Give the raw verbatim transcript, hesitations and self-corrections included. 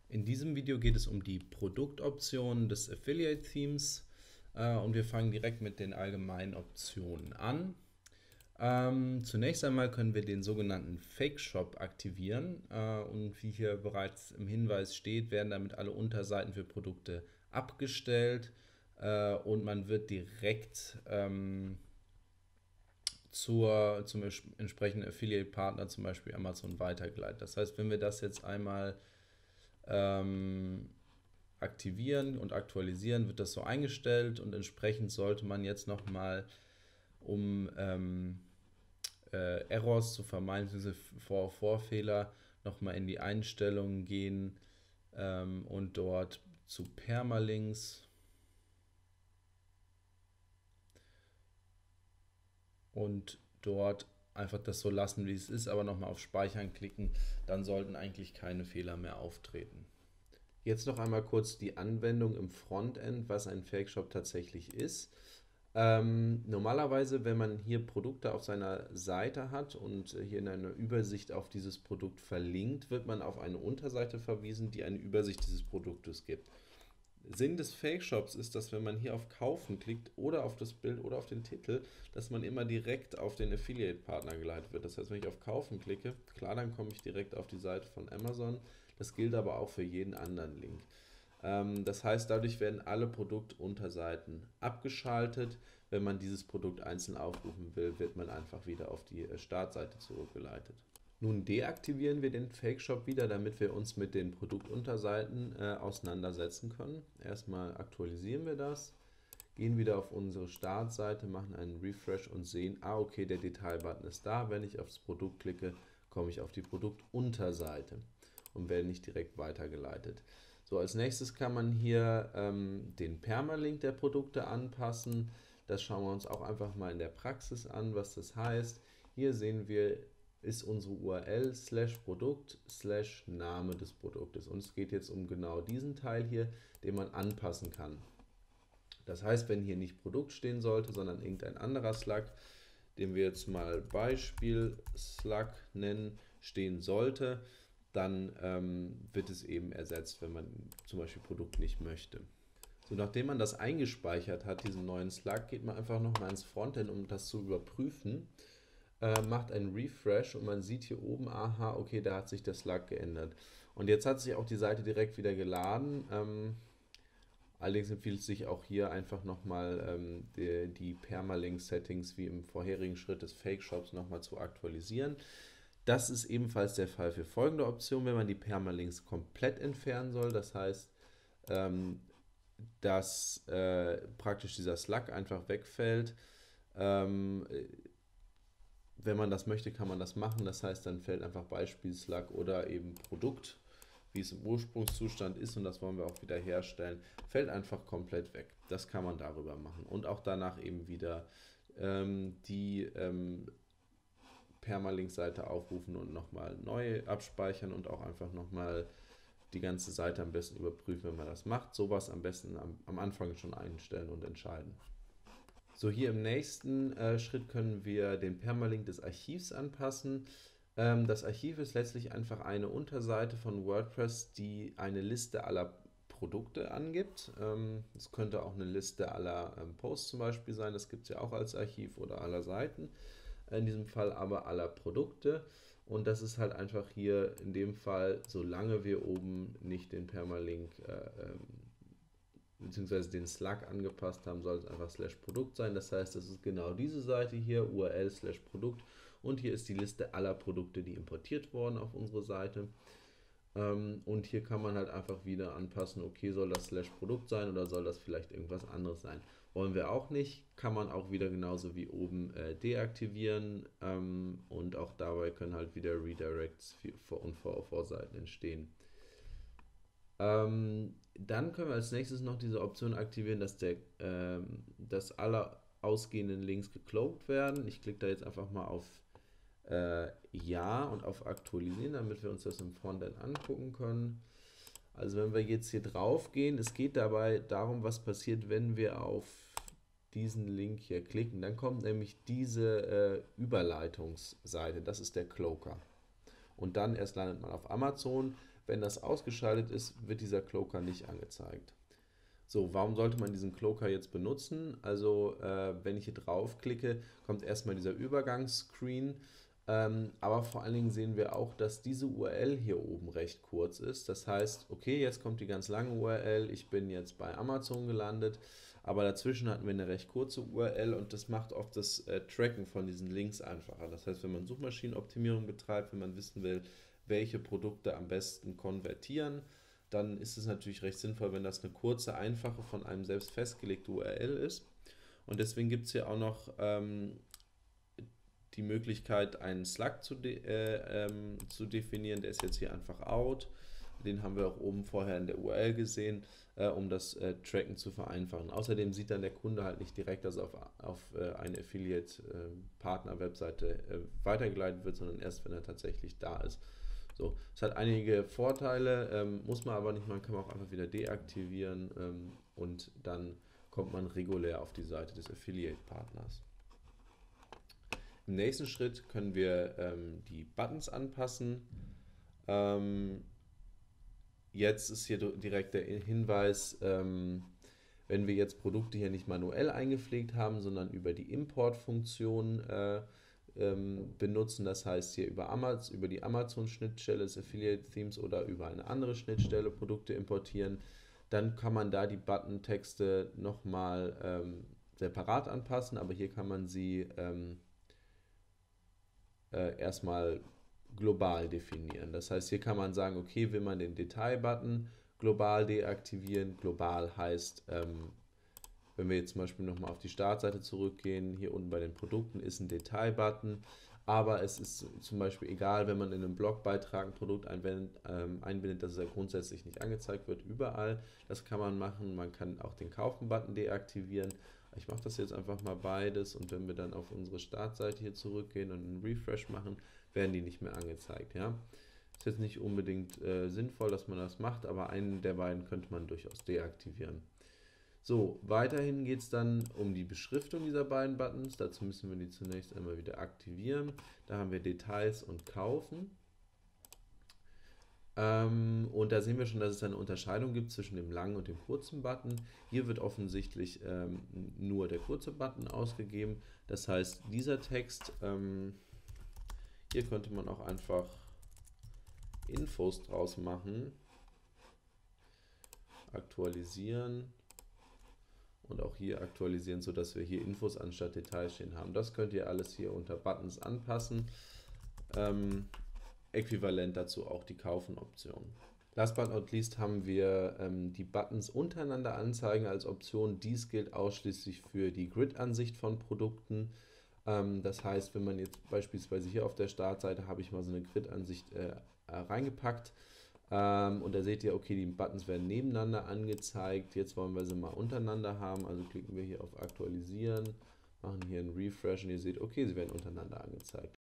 In diesem Video geht es um die Produktoptionen des Affiliate Themes äh, und wir fangen direkt mit den allgemeinen Optionen an. Ähm, zunächst einmal können wir den sogenannten Fake Shop aktivieren äh, und wie hier bereits im Hinweis steht, werden damit alle Unterseiten für Produkte abgestellt äh, und man wird direkt ähm, zur, zum entsprechenden Affiliate-Partner, zum Beispiel Amazon, weitergeleitet. Das heißt, wenn wir das jetzt einmal ähm, aktivieren und aktualisieren, wird das so eingestellt und entsprechend sollte man jetzt nochmal, um ähm, äh, Errors zu vermeiden, diese Vor Vorfehler, nochmal in die Einstellungen gehen ähm, und dort zu Permalinks und dort einfach das so lassen, wie es ist, aber nochmal auf Speichern klicken, dann sollten eigentlich keine Fehler mehr auftreten. Jetzt noch einmal kurz die Anwendung im Frontend, was ein Fake Shop tatsächlich ist. Ähm, normalerweise, wenn man hier Produkte auf seiner Seite hat und hier in einer Übersicht auf dieses Produkt verlinkt, wird man auf eine Unterseite verwiesen, die eine Übersicht dieses Produktes gibt. Sinn des Fake Shops ist, dass wenn man hier auf Kaufen klickt oder auf das Bild oder auf den Titel, dass man immer direkt auf den Affiliate-Partner geleitet wird. Das heißt, wenn ich auf Kaufen klicke, klar, dann komme ich direkt auf die Seite von Amazon. Das gilt aber auch für jeden anderen Link. Ähm, das heißt, dadurch werden alle Produktunterseiten abgeschaltet. Wenn man dieses Produkt einzeln aufrufen will, wird man einfach wieder auf die Startseite zurückgeleitet. Nun deaktivieren wir den Fake Shop wieder, damit wir uns mit den Produktunterseiten äh, auseinandersetzen können. Erstmal aktualisieren wir das, gehen wieder auf unsere Startseite, machen einen Refresh und sehen, ah okay, der Detailbutton ist da. Wenn ich aufs Produkt klicke, komme ich auf die Produktunterseite und werde nicht direkt weitergeleitet. So, als nächstes kann man hier ähm, den Permalink der Produkte anpassen. Das schauen wir uns auch einfach mal in der Praxis an, was das heißt. Hier sehen wir, ist unsere U R L slash Produkt slash Name des Produktes. Und es geht jetzt um genau diesen Teil hier, den man anpassen kann. Das heißt, wenn hier nicht Produkt stehen sollte, sondern irgendein anderer Slug, den wir jetzt mal Beispiel Slug nennen, stehen sollte, dann ähm, wird es eben ersetzt, wenn man zum Beispiel Produkt nicht möchte. So, nachdem man das eingespeichert hat, diesen neuen Slug, geht man einfach nochmal ins Frontend, um das zu überprüfen. Äh, macht einen Refresh und man sieht hier oben, aha, okay, da hat sich der Slug geändert. Und jetzt hat sich auch die Seite direkt wieder geladen. Ähm, allerdings empfiehlt es sich auch hier einfach nochmal ähm, die, die Permalink-Settings wie im vorherigen Schritt des Fake Shops nochmal zu aktualisieren. Das ist ebenfalls der Fall für folgende Option, wenn man die Permalinks komplett entfernen soll. Das heißt, ähm, dass äh, praktisch dieser Slug einfach wegfällt. Ähm, Wenn man das möchte, kann man das machen. Das heißt, dann fällt einfach Beispiel Slug oder eben Produkt, wie es im Ursprungszustand ist, und das wollen wir auch wieder herstellen, fällt einfach komplett weg. Das kann man darüber machen. Und auch danach eben wieder ähm, die ähm, Permalink-Seite aufrufen und nochmal neu abspeichern und auch einfach nochmal die ganze Seite am besten überprüfen, wenn man das macht. Sowas am besten am, am Anfang schon einstellen und entscheiden. So, hier im nächsten äh, Schritt können wir den Permalink des Archivs anpassen. Ähm, das Archiv ist letztlich einfach eine Unterseite von WordPress, die eine Liste aller Produkte angibt. Ähm, es könnte auch eine Liste aller ähm, Posts zum Beispiel sein, das gibt es ja auch als Archiv, oder aller Seiten. In diesem Fall aber aller Produkte. Und das ist halt einfach hier in dem Fall, solange wir oben nicht den Permalink äh, ähm, beziehungsweise den Slug angepasst haben, soll es einfach slash Produkt sein. Das heißt, das ist genau diese Seite hier, U R L slash Produkt, und hier ist die Liste aller Produkte, die importiert wurden auf unsere Seite. Ähm, und hier kann man halt einfach wieder anpassen, okay, soll das slash Produkt sein oder soll das vielleicht irgendwas anderes sein. Wollen wir auch nicht, kann man auch wieder genauso wie oben äh, deaktivieren, ähm, und auch dabei können halt wieder Redirects für und vor Vorseiten entstehen. Ähm, dann können wir als nächstes noch diese Option aktivieren, dass, der, ähm, dass alle ausgehenden Links gecloakt werden. Ich klicke da jetzt einfach mal auf äh, Ja und auf Aktualisieren, damit wir uns das im Frontend angucken können. Also wenn wir jetzt hier drauf gehen, es geht dabei darum, was passiert, wenn wir auf diesen Link hier klicken. Dann kommt nämlich diese äh, Überleitungsseite, das ist der Cloaker. Und dann erst landet man auf Amazon. Wenn das ausgeschaltet ist, wird dieser Cloaker nicht angezeigt. So, warum sollte man diesen Cloaker jetzt benutzen? Also, äh, wenn ich hier draufklicke, kommt erstmal dieser Übergangsscreen. Ähm, aber vor allen Dingen sehen wir auch, dass diese U R L hier oben recht kurz ist. Das heißt, okay, jetzt kommt die ganz lange U R L. Ich bin jetzt bei Amazon gelandet, aber dazwischen hatten wir eine recht kurze U R L und das macht auch das äh, Tracken von diesen Links einfacher. Das heißt, wenn man Suchmaschinenoptimierung betreibt, wenn man wissen will, welche Produkte am besten konvertieren, dann ist es natürlich recht sinnvoll, wenn das eine kurze, einfache, von einem selbst festgelegte U R L ist. Und deswegen gibt es hier auch noch ähm, die Möglichkeit, einen Slug zu, de äh, ähm, zu definieren. Der ist jetzt hier einfach out. Den haben wir auch oben vorher in der U R L gesehen, äh, um das äh, Tracken zu vereinfachen. Außerdem sieht dann der Kunde halt nicht direkt, dass er auf, auf äh, eine Affiliate-Partner-Webseite äh, weitergeleitet wird, sondern erst, wenn er tatsächlich da ist. So, es hat einige Vorteile, ähm, muss man aber nicht, man kann auch einfach wieder deaktivieren ähm, und dann kommt man regulär auf die Seite des Affiliate-Partners. Im nächsten Schritt können wir ähm, die Buttons anpassen. Ähm, jetzt ist hier direkt der Hinweis, ähm, wenn wir jetzt Produkte hier nicht manuell eingepflegt haben, sondern über die Import-Funktion äh, benutzen, das heißt hier über, Amaz über die Amazon-Schnittstelle des Affiliate-Themes oder über eine andere Schnittstelle Produkte importieren, dann kann man da die Button-Texte nochmal ähm, separat anpassen, aber hier kann man sie ähm, äh, erstmal global definieren. Das heißt, hier kann man sagen, okay, will man den Detail-Button global deaktivieren. Global heißt, ähm, wenn wir jetzt zum Beispiel nochmal auf die Startseite zurückgehen, hier unten bei den Produkten ist ein Detail-Button, aber es ist zum Beispiel egal, wenn man in einem Blogbeitrag ein Produkt einbindet, ähm, einbindet, dass es ja grundsätzlich nicht angezeigt wird, überall. Das kann man machen. Man kann auch den Kaufen-Button deaktivieren. Ich mache das jetzt einfach mal beides und wenn wir dann auf unsere Startseite hier zurückgehen und einen Refresh machen, werden die nicht mehr angezeigt. Ja? Ist jetzt nicht unbedingt äh, sinnvoll, dass man das macht, aber einen der beiden könnte man durchaus deaktivieren. So, weiterhin geht es dann um die Beschriftung dieser beiden Buttons. Dazu müssen wir die zunächst einmal wieder aktivieren. Da haben wir Details und Kaufen. Ähm, und da sehen wir schon, dass es eine Unterscheidung gibt zwischen dem langen und dem kurzen Button. Hier wird offensichtlich ähm, nur der kurze Button ausgegeben. Das heißt, dieser Text, ähm, hier könnte man auch einfach Infos draus machen. Aktualisieren. Und auch hier aktualisieren, sodass wir hier Infos anstatt Details stehen haben. Das könnt ihr alles hier unter Buttons anpassen. Ähm, äquivalent dazu auch die Kaufen-Option. Last but not least haben wir ähm, die Buttons untereinander anzeigen als Option. Dies gilt ausschließlich für die Grid-Ansicht von Produkten. Ähm, das heißt, wenn man jetzt beispielsweise hier auf der Startseite habe ich mal so eine Grid-Ansicht äh, reingepackt. Ähm, und da seht ihr, okay, die Buttons werden nebeneinander angezeigt. Jetzt wollen wir sie mal untereinander haben. Also klicken wir hier auf Aktualisieren, machen hier einen Refresh und ihr seht, okay, sie werden untereinander angezeigt.